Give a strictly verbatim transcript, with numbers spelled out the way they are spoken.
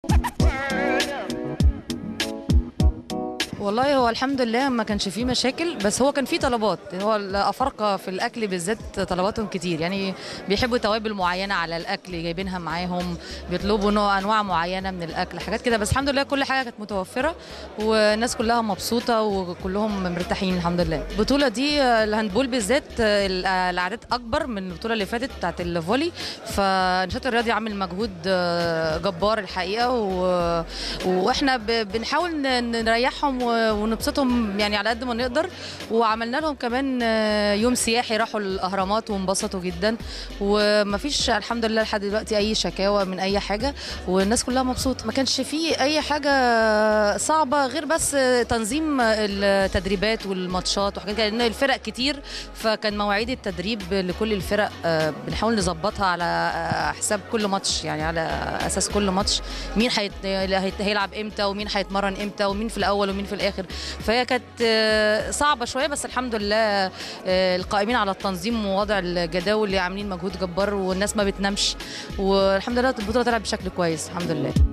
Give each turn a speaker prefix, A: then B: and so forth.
A: والله هو الحمد لله ما كانش فيه مشاكل، بس هو كان فيه طلبات. هو الافارقه في الاكل بالذات طلباتهم كتير، يعني بيحبوا توابل معينه على الاكل جايبينها معاهم، بيطلبوا نوع انواع معينه من الاكل، حاجات كده. بس الحمد لله كل حاجه كانت متوفره والناس كلها مبسوطه وكلهم مرتاحين الحمد لله. البطوله دي الهاندبول بالذات الاعداد اكبر من البطوله اللي فاتت بتاعت الفولي، فالنشاط الرياضي عامل مجهود جبار الحقيقه، و... واحنا ب... بنحاول نريحهم ونبسطهم يعني على قد ما نقدر. وعملنا لهم كمان يوم سياحي، راحوا الاهرامات وانبسطوا جدا، ومفيش الحمد لله لحد دلوقتي اي شكاوى من اي حاجه، والناس كلها مبسوطه. ما كانش فيه اي حاجه صعبه غير بس تنظيم التدريبات والماتشات وحاجات كده، لان الفرق كتير، فكان مواعيد التدريب لكل الفرق بنحاول نظبطها على حساب كل ماتش، يعني على اساس كل ماتش مين هيلعب امتى ومين هيتمرن امتى ومين في الاول ومين في الاخر. فهي كانت صعبه شويه، بس الحمد لله القائمين على التنظيم ووضع الجداول اللي عاملين مجهود جبار، والناس ما بتنامش، والحمد لله البطوله طلعت بشكل كويس الحمد لله.